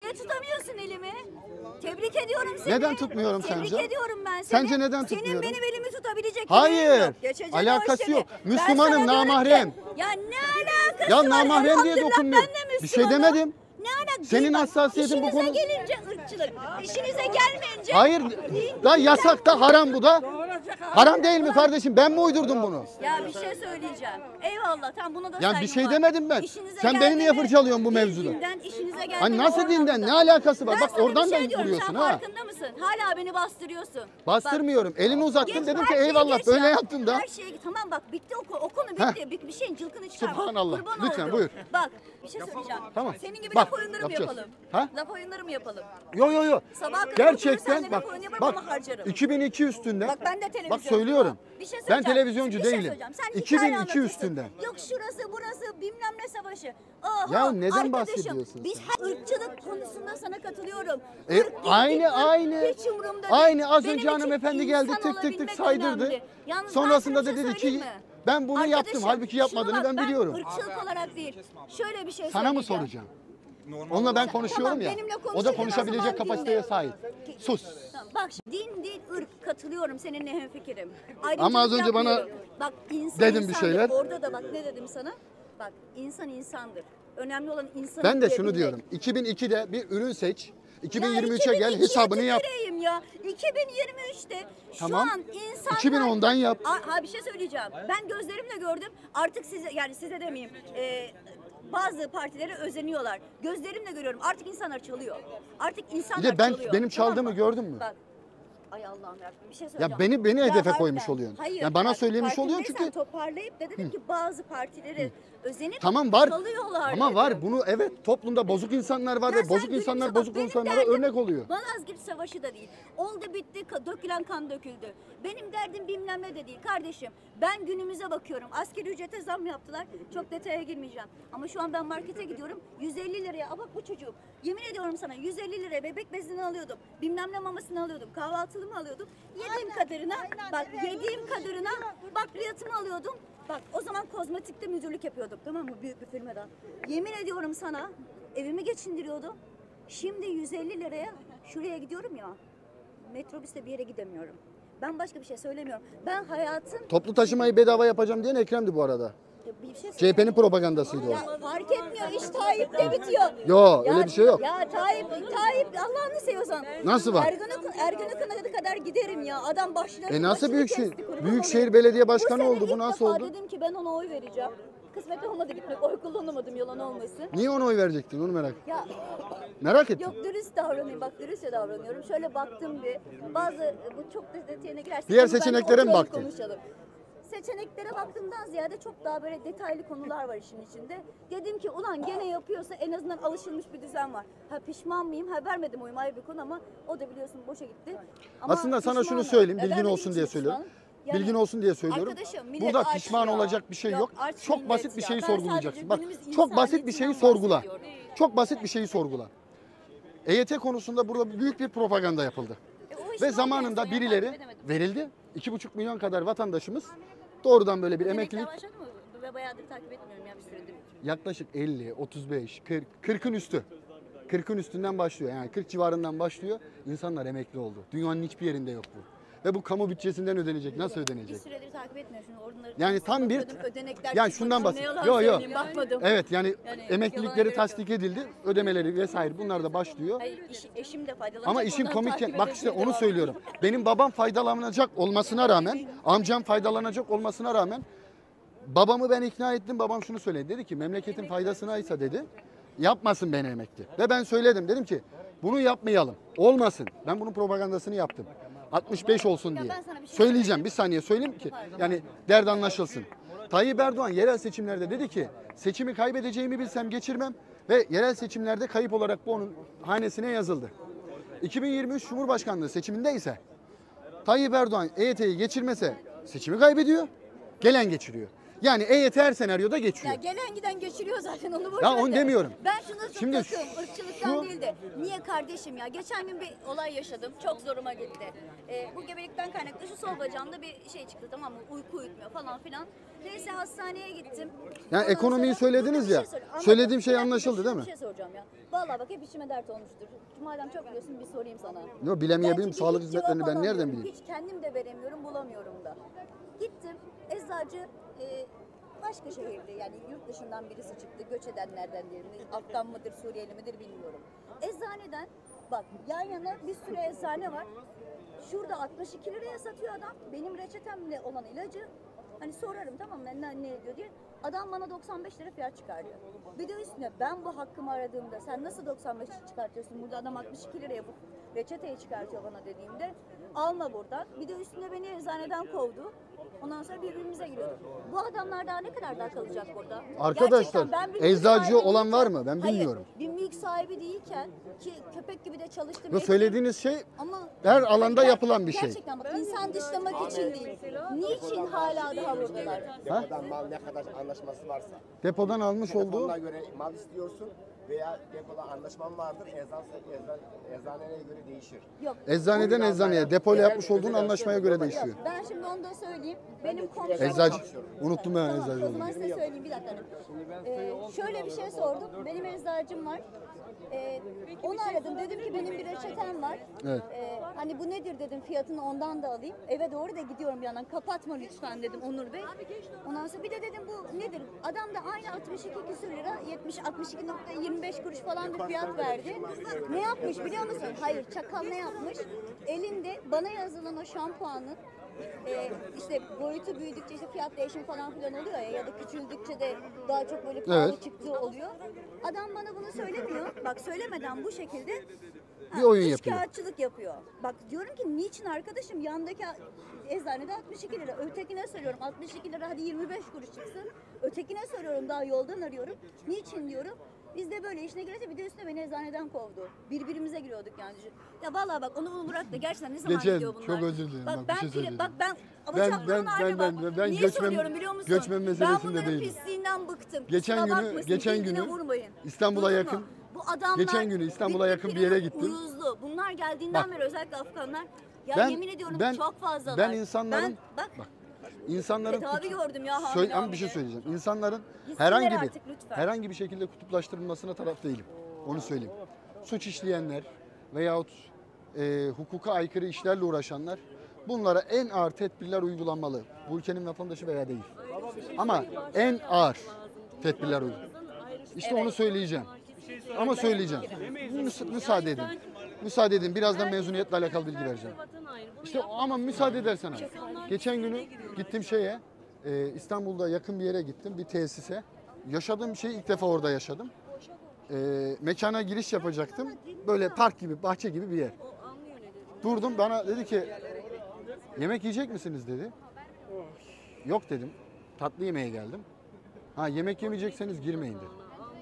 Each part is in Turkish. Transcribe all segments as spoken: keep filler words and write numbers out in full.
Ve tutamıyorsun elimi. Tebrik ediyorum seni. Neden tutmuyorum Tebrik sence? Tebrik ediyorum ben seni. Sence neden tutmuyorum? Senin benim elimi tutabilecek Hayır. yok. Geçeceğin Alakası yok. Ben Müslümanım, sana diyorum namahrem. ki, Ya ne alakası Ya var? namahrem diye Elhamdülillah dokunmuyor. ben de Bir şey Müslümanım. demedim. Ne alakası? Senin hassasiyetin bu konu. İşinize gelince ırkçılık. İşinize gelmeyince. Hayır. Da yasak da haram bu da. Haram değil mi kardeşim? Ben mi uydurdum bunu? Ya bir şey söyleyeceğim. Eyvallah tam bunu da Ya bir saygım şey var. demedim ben. İşinize Sen beni niye geldi mi? fırçalıyorsun bu Bir mevzuda? Dinden işinize geldi Hani mi? nasıl Oradan dinden? da. Ne alakası var? Ben Bak sana bir oradan şey da diyorum, vuruyorsun sen ha. farkında mısın? Hala beni bastırıyorsun. Bastırmıyorum. Elini uzattın Geç, dedim her ki şeyi eyvallah geç böyle ya. yaptın da. Her şey tamam bak bitti o, o konu bitti. Bir, bir şeyin cılkını çıkarma. Subhanallah. Kurban Lütfen, oldum. buyur. Bak bir şey söyleyeceğim. Tamam. Senin gibi Bak, laf oyunları mı yapacağız. yapalım? Ha? Laf oyunları mı yapalım? Yo yo yo. Sabaha kadar Gerçekten oturur, bak sen de laf oyunu bak yaparım, harcarım. iki bin iki üstünden. Bak ben de televizyon. Bak söylüyorum. Bir şey Ben söyleyeceğim. televizyoncu Bir şey değilim. söyleyeceğim. Sen iki bin hikaye iki anlatıyorsun. üstünden. Yok şurası burası bilmem ne savaşı. Oho, Ya neden arkadaşım, bahsediyorsun Biz her ırkçılık konusunda sana katılıyorum. E, Irk değil, aynı ırk aynı. hiç umurumda değil. Aynı az Benim önce için hanımefendi geldi insan tık tık tık olabilmek saydırdı. önemli. Yalnız Sonrasında ben da sana bir dedi şey ki söyleyeyim mi? ben bunu yaptım. Arkadaşım, Halbuki yapmadığını şunu bak, ben biliyorum. Ben ırkçılık olarak değil. Şöyle bir şey Sana mı söyleyeceğim. soracağım? Onunla ben konuşuyorum Tamam, ya. benimle O da konuşurken o konuşabilecek zaman kapasiteye dinle. sahip. Sus. Tamam, bak şimdi din değil ırk katılıyorum seninle hemfikirim. Ama az önce bana yapmıyorum. bak, insan dedin bir insandır. şeyler. Orada da bak ne dedim sana? Bak insan insandır. Önemli olan insanı Ben de şunu duyabilmek. diyorum. iki bin ikide bir ürün seç. iki bin Ya yirmi üçe gel iki bin ikiye hesabını yap. tüküreyim ya. iki bin yirmi üçte Tamam. şu an insanlar... iki bin ondan yap. Ha, ha bir şey söyleyeceğim. Ben gözlerimle gördüm. Artık size yani size demeyeyim. E, bazı partilere özeniyorlar. Gözlerimle görüyorum. Artık insanlar çalıyor. Artık insanlar Bir de ben çalıyor. benim çaldığımı Tamam mı? gördün mü? Bak. Ay Allah'ım yarabbim bir şey söyleyeceğim. Ya beni beni hedefe harbiden. koymuş oluyorsun. Hayır. Ya bana bak, söylemiş oluyorsun farkındaysan çünkü toparlayıp da dedim ki bazı partileri özenip tamam var. çalıyorlar Ama dedim. var. Bunu evet toplumda bozuk insanlar var Ya ve sen bozuk gülümse insanlar bak, bozuk benim insanlara derdim örnek oluyor. Malazgirt Savaşı da değil. Oldu bitti, ka- dökülen kan döküldü. Benim derdim bilmem ne de değil kardeşim. Ben günümüze bakıyorum. Asgari ücrete zam yaptılar. Çok detaya girmeyeceğim. Ama şu an ben markete gidiyorum. yüz elli liraya. Aa bak bu çocuk. Yemin ediyorum sana yüz elli liraya bebek bezini alıyordum. Bilmem ne mamasını alıyordum. Kahvaltılımı alıyordum. Yediğim kadarına bak yediğim kadarına bakliyatımı alıyordum. Bak o zaman kozmetikte müdürlük yapıyordum. Tamam mı? Büyük bir firmada. Yemin ediyorum sana evimi geçindiriyordum. Şimdi yüz elli liraya şuraya gidiyorum ya. Metrobüste bir yere gidemiyorum. Ben başka bir şey söylemiyorum. Ben hayatın Toplu taşımayı bedava yapacağım diyen Ekrem'di bu arada. bir şey C H P'nin propagandasıydı o. ya fark etmiyor. İş Tayyip'te bitiyor. Yo, Ya- öyle bir şey yok. Ya Tayyip, Tayyip Allah'ını seviyorsan. Nasıl var? Ergenekon, Ergenekon'a kadar giderim ya. Adam başları E nasıl başını Büyükşehir- kesti, kurban Büyükşehir olayım. Belediye Başkanı Bu sene oldu, bu ilk nasıl defa oldu? dedim ki ben ona oy vereceğim. Kısmet olmadı gitmek. Oy kullanamadım yalan olmasın. Niye ona oy verecektin onu merak Ya Merak ettim. yok dürüst davranayım. Bak dürüstçe davranıyorum. Şöyle baktım bir. Bazı bu çok da detayına girersek. Diğer bunu ben seçeneklere mi oturalım, baktın? konuşalım. Seçeneklere baktığımdan ziyade çok daha böyle detaylı konular var işin içinde. Dedim ki ulan gene yapıyorsa en azından alışılmış bir düzen var. Ha pişman mıyım? Ha vermedim oyumu ayrı bir konu ama o da biliyorsun boşa gitti. Ama Aslında sana şunu pişmanım. söyleyeyim, E, bilgin vermediğim olsun için diye söylüyorum. pişmanım. Yani Bilgin olsun diye söylüyorum. arkadaşım, millet Burada aç pişman ya. olacak bir şey Yok, yok. aç Çok millet basit bir ya. şeyi Ben sorgulayacaksın. sadece Bak, günümüz çok basit bir şeyi insaniyetinden sorgula. bahsediyorum. Çok basit bir şeyi sorgula. E Y T konusunda burada büyük bir propaganda yapıldı. E, o iş Ve ne zamanında oldu ya? birileri Takip edemedim. verildi. iki buçuk milyon kadar vatandaşımız doğrudan böyle bir Emeklilik emeklilik başladı mı? Ve bayağıdır takip etmiyorum ya bir süredir. yaklaşık elli, otuz beş, kırk, kırkın üstü. kırkın üstünden başlıyor. Yani kırk civarından başlıyor. İnsanlar emekli oldu. Dünyanın hiçbir yerinde yok bu. Ve bu kamu bütçesinden ödenecek. Nasıl Bir ödenecek? süredir takip etmiyorum. Şimdi oradan Yani tam bir ödenekler yani çıkmadı. şundan Ne bahsediyor. yalan Yo yo. söyleyeyim, bakmadım. Evet yani, Yani emeklilikleri yalana tasdik edildi. Ödemeleri vesaire bunlar da başlıyor. Hayır, iş- eşim de faydalanacak. Ama işin ondan komik takip bak işte edeceğim, onu devam söylüyorum. Benim babam faydalanacak olmasına rağmen, amcam faydalanacak olmasına rağmen babamı ben ikna ettim. Babam şunu söyledi. Dedi ki memleketin faydasınaysa dedi. Yapmasın beni emekli. Ve ben söyledim. Dedim ki bunu yapmayalım. Olmasın. Ben bunun propagandasını yaptım. altmış beş olsun Ya diye. ben sana bir şey Söyleyeceğim. Bir saniye söyleyeyim ki yani derd anlaşılsın. Tayyip Erdoğan yerel seçimlerde dedi ki seçimi kaybedeceğimi bilsem geçirmem ve yerel seçimlerde kayıp olarak bu onun hanesine yazıldı. iki bin yirmi üç Cumhurbaşkanlığı seçiminde ise Tayyip Erdoğan E Y T'yi geçirmese seçimi kaybediyor, gelen geçiriyor. Yani E Y T her senaryoda geçiyor. Ya gelen giden geçiriyor zaten onu boş Ya ver onu de. demiyorum. Ben şunu çok Şimdi takıyorum, ırkçılıktan şu- değil de. Niye kardeşim ya? Geçen gün bir olay yaşadım. Çok zoruma gitti. Ee, bu gebelikten kaynaklı şu sol bacağımda bir şey çıktı, tamam mı? Uyku uyutmuyor falan filan. Neyse hastaneye gittim. Yani Ondan ekonomiyi sonra- söylediniz Dur, bir ya. şey söyle- anladım. Söylediğim şey Bir dakika, anlaşıldı bir- değil mi? Bir şey soracağım ya. Vallahi bak hep içime dert olmuştur. Madem çok biliyorsun bir sorayım sana. Yo, bilemeyebilirim. Ben çünkü Sağlık hiç hizmetlerini cevap ben nereden alamıyorum. bileyim? Hiç kendim de veremiyorum, bulamıyorum da. Gittim, eczacı e, başka şehirde, yani yurt dışından birisi çıktı, göç edenlerden diyelim. Afgan mıdır, Suriyeli midir bilmiyorum. Eczaneden, bak yan yana bir sürü eczane var. Şurada altmış iki liraya satıyor adam. Benim reçetemle olan ilacı, hani sorarım tamam mı ne, ne ediyor diye. Adam bana doksan beş lira fiyat çıkarıyor. Bir de üstüne ben bu hakkımı aradığımda sen nasıl doksan beş çıkartıyorsun? Burada adam altmış iki liraya bu reçeteyi çıkartıyor bana dediğimde alma buradan. Bir de üstüne beni eczaneden kovdu. Ondan sonra birbirimize giriyorduk. Bu adamlar daha ne kadar daha kalacak burada? Arkadaşlar, Gerçekten ben bir mülk eczacı sahibi olan var değilken- mı? Ben Hayır, bilmiyorum. bir mülk sahibi değilken ki köpek gibi de çalıştım. Ve ettim. söylediğiniz şey Ama her alanda Ger- yapılan bir şey. Gerçekten bak insan dışlamak için değil. Niçin hala daha buradalar? Depodan mal ne kadar anlaşması varsa. Depodan almış olduğu Telefonuna göre mal istiyorsun veya depoda anlaşman vardır. Eczan, eczan, eczaneye göre değişir. Yok. eczaneden eczaneye depoyla yapmış olduğun anlaşmaya göre değişiyor. Ben şimdi onu da söyleyeyim. Benim komşum... Eczacı. Unuttum ben Tamam, eczacı o zaman olduğunu. size söyleyeyim bir dakika. Ee, şöyle bir şey sordum. Benim eczacım var. Ee, onu aradım. Dedim ki benim bir reçetem var. Evet. Ee, hani bu nedir dedim. Fiyatını ondan da alayım. Eve doğru da gidiyorum bir yandan. Kapatma lütfen dedim Onur Bey. Ondan sonra bir de dedim bu nedir? Adam da aynı altmış iki küsür lira yetmiş altmış iki nokta yirmi beş kuruş falan bir fiyat verdi. Ne yapmış biliyor musun? Hayır çakal ne yapmış? Elinde bana yazılan o şampuanın e, işte boyutu büyüdükçe işte fiyat değişimi falan filan oluyor ya ya da küçüldükçe de daha çok böyle pahalı Evet. çıktığı oluyor. Adam bana bunu söylemiyor. Bak söylemeden bu şekilde Bir oyun üç yapıyor. kağıtçılık yapıyor. Bak diyorum ki niçin arkadaşım yandaki eczanede altmış iki lira. Ötekine söylüyorum altmış iki lira hadi yirmi beş kuruş çıksın. Ötekine söylüyorum daha yoldan arıyorum. Niçin diyorum. Biz de böyle işine girince bir de üstüne beni eczaneden kovdu. Birbirimize giriyorduk yani. Ya vallahi bak onu bunu bırak da gerçekten ne zaman Geçen, gidiyor bunlar? çok özür dilerim, Bak, bak bir ben şey pire- söyleyeceğim. bak ben ama Ben- çapkının ben- haline ben- bak. ben- ben Niye göçmen- söylüyorum biliyor musun? göçmen Ben meselesinde bunların değilim. pisliğinden bıktım. Geçen Kusura günü- bakmasın, geçen birbirine günü vurmayın. İstanbul'a Duydun yakın- mu? Bu adamlar geçen günü İstanbul'a bir- yakın bir bir yere pire gittim. Uyuzlu. Bunlar geldiğinden Bak. beri özellikle Afganlar. Ya Ben- yemin ediyorum ben- çok fazlalar. ben insanların- Ben, bak, bak, İnsanların tedavi kutu- gördüm ya hamile Söyle, ama bir şey hamile. söyleyeceğim. İnsanların Gitsinler herhangi bir artık lütfen. herhangi bir şekilde kutuplaştırılmasına taraf değilim. Onu söyleyeyim. Suç işleyenler veyahut e, hukuka aykırı işlerle uğraşanlar bunlara en ağır tedbirler uygulanmalı. Bu ülkenin vatandaşı veya değil. Ama en ağır tedbirler uygulanmalı. İşte onu söyleyeceğim. Ama söyleyeceğim. Müsa- müsaade edin. Müsaade edin. Birazdan mezuniyetle alakalı bilgi vereceğim. İşte ama müsaade edersen abi. Geçen günü gittim şeye, e, İstanbul'da yakın bir yere gittim, bir tesise. Yaşadığım şeyi ilk defa orada yaşadım. E, mekana giriş yapacaktım. Böyle park gibi, bahçe gibi bir yer. Durdum, bana dedi ki, yemek yiyecek misiniz dedi. Yok dedim, tatlı yemeye geldim. Ha yemek yemeyecekseniz girmeyin dedi.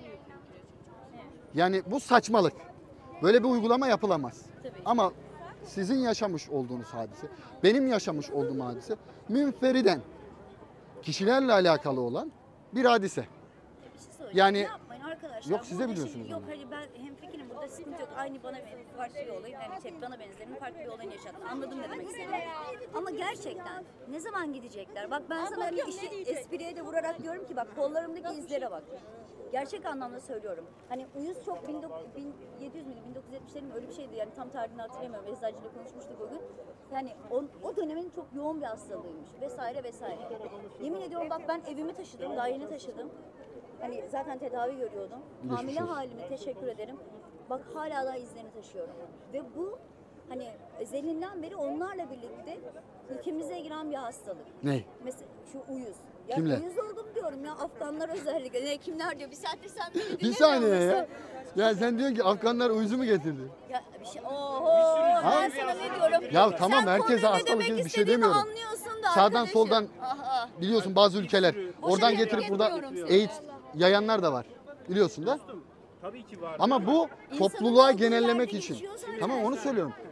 Yani bu saçmalık. Böyle bir uygulama yapılamaz. Ama sizin yaşamış olduğunuz hadise, benim yaşamış olduğum hadise münferiden kişilerle alakalı olan bir hadise. Bir şey söyleyeyim. Yani- Yapmayın arkadaşlar. Yok, siz de Burada biliyorsunuz şimdi- Yok onu. hayır ben hemfikirim burada sıkıntı yok. Aynı bana farklı bir olayı yani şey, bana benzerinin farklı bir olayını yaşattın. Anladım ne demek istediğini. Ama gerçekten ne zaman gidecekler? Bak ben sana bir işi espriye de vurarak diyorum ki bak kollarımdaki izlere bak. Gerçek anlamda söylüyorum. Hani uyuz çok bin dokuz- bin yedi yüz müydü, bin dokuz yüz yetmişlerin mi öyle bir şeydi yani tam tarihini hatırlamıyorum. Eczacıyla konuşmuştuk o gün. Yani o, o dönemin çok yoğun bir hastalığıymış vesaire vesaire. Yemin ediyorum bak ben evimi taşıdım, daha yeni taşıdım. Hani zaten tedavi görüyordum. Geçmiş Hamile olsun. halime teşekkür ederim. Bak hala daha izlerini taşıyorum. Ve bu hani ezelinden beri onlarla birlikte ülkemize giren bir hastalık. Ne? Mesela şu uyuz. Ya Kimler? uyuz oldum diyorum ya Afganlar özellikle. Ne kimler diyor? Bir saattir sen beni Bir dinlemiyor saniye ya. musun? Ya sen diyorsun ki Afganlar uyuzu mu getirdi? Ya bir şey. Oho. Ben sana ne diyorum? Ya tamam, Sen herkese konuyu ne hastalık demek gibi bir şey istediğimi demiyorum. Anlıyorsun da Sağdan arkadaşım. soldan Aha. biliyorsun bazı ülkeler oradan yere getirip burada getiriyorum seni. AIDS yayanlar da var. Biliyorsun da. Tabii ki var. Ama bu İnsanın topluluğa olduğu genellemek yerde için. geçiyor zaten. Tamam onu söylüyorum.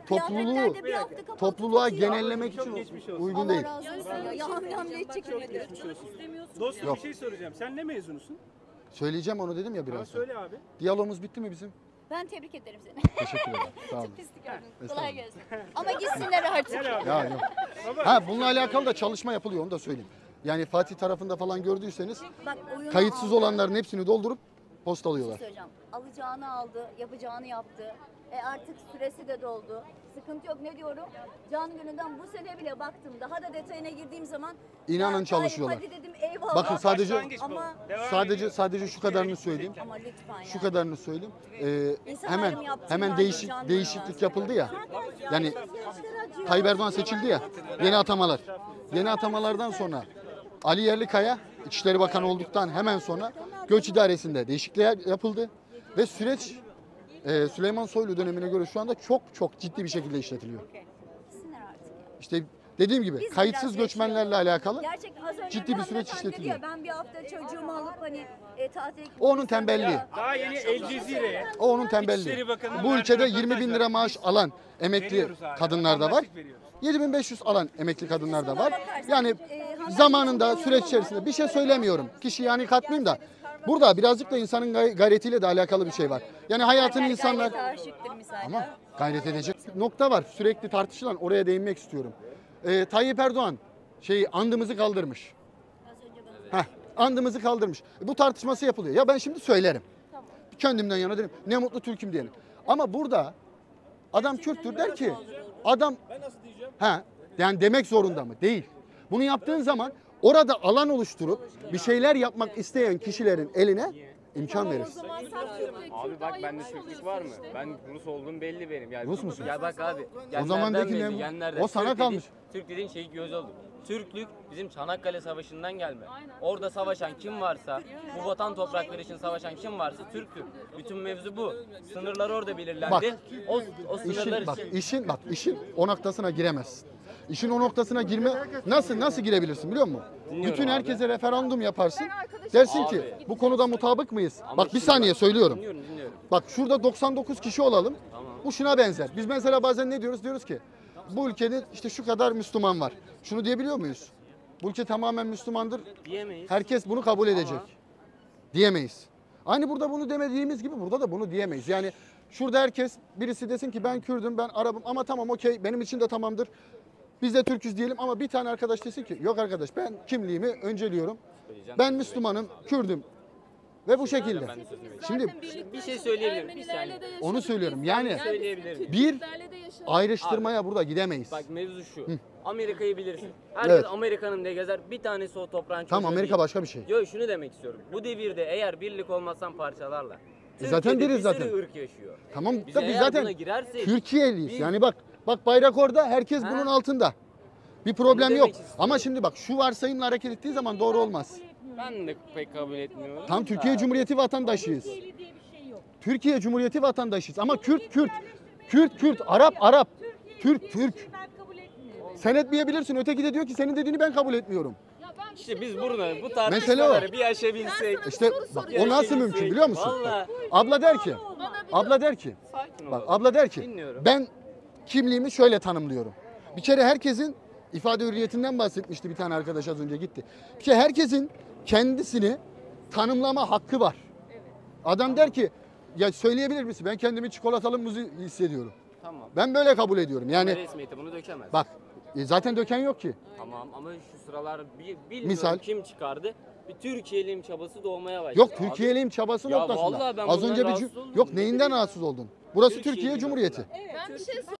topluluğu Kıyafetlerde bir hafta kapatıp topluluğa atıyor. genellemek için uygun Allah değil. razı olsun ya. Ya hamle hamle edecek nedir? Dostum Yok. bir şey soracağım. Sen ne mezunusun? Söyleyeceğim onu dedim ya Ama biraz. söyle abi. Diyalogumuz bitti mi bizim? Ben tebrik ederim seni. Teşekkür ederim. Sağ olun. Pislik gördün. Kolay gelsin. Ama gitsinler artık. Gel abi. Ya, yok. Ha, bununla alakalı da çalışma yapılıyor, onu da söyleyeyim. Yani Fatih tarafında falan gördüyseniz Bak, oyunu kayıtsız aldı. olanların hepsini doldurup Bir postalıyorlar. şey söyleyeceğim. Alacağını aldı, yapacağını yaptı. E artık süresi de doldu. Sıkıntı yok, ne diyorum? Canı gönülden bu sene bile baktım. Daha da detayına girdiğim zaman İnanın ya, çalışıyorlar. Hadi dedim eyvallah. Bakın sadece Başlangıç bu. Ama- Devam sadece ediyor. sadece şu kadarını söyleyeyim. Ama lütfen ya. Şu kadarını söyleyeyim. Ee, İnsan hemen ayrımı yaptığını hemen anlayacağını değişik ya. değişiklik yapıldı ya. Yani Tayyip Erdoğan seçildi ya. Yeni atamalar. Yeni atamalardan sonra Ali Yerlikaya İçişleri Bakanı olduktan hemen sonra Göç İdaresi'nde değişiklikler yapıldı ve süreç e, Süleyman Soylu dönemine göre şu anda çok çok ciddi bir şekilde işletiliyor. Gitsinler artık ya. İşte dediğim gibi Biz kayıtsız biraz göçmenlerle alakalı Gerçekten az önce ciddi bir süreç hanımefendi işletiliyor. diyor, ben bir hafta çocuğumu alıp hani e, tatile O onun tembelliği. Daha yeni El Cezire'ye O onun tembelliği. İçişleri Bakanı Bu verdiği ülkede röportaj yirmi bin var. lira maaş alan emekli Veriyoruz hala, kadınlar da var. vatandaşlık veriyoruz. yedi bin beş yüz alan emekli kadınlar da var. bakarsan, Yani e, hanımefendi zamanında çok süreç içerisinde bir şey söylemiyorum. Kişi yani katmayayım da burada birazcık da insanın gay- gayretiyle de alakalı bir şey var. Yani hayatını Gayret insanlar aşıktır misal. ama gayret edecek nokta var. Sürekli tartışılan, oraya değinmek istiyorum. Ee, Tayyip Erdoğan şey andımızı kaldırmış. Heh, andımızı kaldırmış. Bu tartışması yapılıyor. Ya ben şimdi söylerim. Kendimden yana derim. Ne mutlu Türk'üm diyelim. Ama burada adam Kürttür der ki adam ha yani demek zorunda mı? Değil. Bunu yaptığın zaman orada alan oluşturup bir şeyler yapmak isteyen kişilerin eline imkan verirsin. Abi bak bende Türklük var mı? Ben Rus olduğum belli benim. Yani Rus musun? Ya bak abi. O zaman de ki genlerden ne belli, bu? genlerden. O sana Türk kalmış. Dediğin, Türk dediğin şey göz oldu. Türklük bizim Çanakkale Savaşı'ndan gelme. Orada savaşan kim varsa, bu vatan toprakları için savaşan kim varsa Türktür. Bütün mevzu bu. Sınırlar orada belirlendi. Bak, o, o sınırlar İşin bak için. işin bak işin o noktasına giremezsin. İşin o noktasına girme nasıl nasıl girebilirsin biliyor musun? Dinliyorum Bütün abi. herkese referandum yaparsın. Dersin ki Abi. bu konuda mutabık mıyız? Ama Bak bir şimdi saniye bak, söylüyorum. Dinliyorum dinliyorum. Bak şurada doksan dokuz kişi olalım. Tamam. Bu şuna benzer. Biz mesela bazen ne diyoruz? Diyoruz ki bu ülkede işte şu kadar Müslüman var. Şunu diyebiliyor muyuz? Bu ülke tamamen Müslümandır. Diyemeyiz. Herkes bunu kabul edecek. Diyemeyiz. Aynı burada bunu demediğimiz gibi burada da bunu diyemeyiz. Yani şurada herkes birisi desin ki ben Kürdüm, ben Arap'ım ama tamam okey benim için de tamamdır. Biz de Türk'üz diyelim ama bir tane arkadaş desin ki yok arkadaş ben kimliğimi önceliyorum. Söyleyeceğim. Ben Müslümanım, Kürdüm. Ve bu şekilde. Ben de sözümü Şimdi Bir şey söyleyebilirim. Bir saniye. onu söylüyorum. Yani Söyleyebilirim. bir ayrıştırmaya burada gidemeyiz. Bak mevzu şu. Amerika'yı bilirsin. Herkes Evet. Amerika'nın diye gezer. Bir tanesi o toprağın çocuğu Tamam Amerika değil. başka bir şey. Yo şunu demek istiyorum. Bu devirde eğer birlik olmazsan parçalarlar. E zaten Türkiye'de biriz bir zaten. sürü ırk yaşıyor. Tamam Biz da biz eğer zaten buna girersek- Türkiye'liyiz. Biz- Yani bak bak bayrak orada herkes Ha? bunun altında. Bir problem Onu yok. demek istiyorum. Ama şimdi bak şu varsayımla hareket ettiği zaman doğru olmaz. Ben de pek kabul etmiyorum. Tam Türkiye da. Cumhuriyeti vatandaşıyız. Türkiye Cumhuriyeti vatandaşıyız ama Kürt Kürt. Kürt Kürt, Arap Arap. Türk Türk. Sen etmeyebilirsin. Öteki de diyor ki senin dediğini ben kabul etmiyorum. İşte biz burada bu Mesele tartışmaları o. bir aşabilsek. İşte bak o nasıl mümkün biliyor musun? Vallahi. Abla der ki, abla der ki, Sakin ol. bak abla der ki Dinliyorum. ben kimliğimi şöyle tanımlıyorum. Bir kere herkesin ifade hürriyetinden bahsetmişti bir tane arkadaş az önce gitti. Bir kere herkesin kendisini tanımlama hakkı var. Adam der ki ya söyleyebilir misin? Ben kendimi çikolatalı muz hissediyorum. Tamam. Ben böyle kabul ediyorum. Yani Yani resmiyeti bunu dökemez. bak e, zaten döken yok ki. Tamam ama şu sıralar bir, bilmiyorum Misal? kim çıkardı. Bir Türkiye'liyim çabası doğmaya başladı. Yok Abi, Türkiye'liyim çabası Ya noktasında. vallahi ben Az bundan önce bir rahatsız cüm- oldum. yok neyinden rahatsız oldun? Burası Türkiye'liyim Türkiye Cumhuriyeti. mesela. Ben bir şey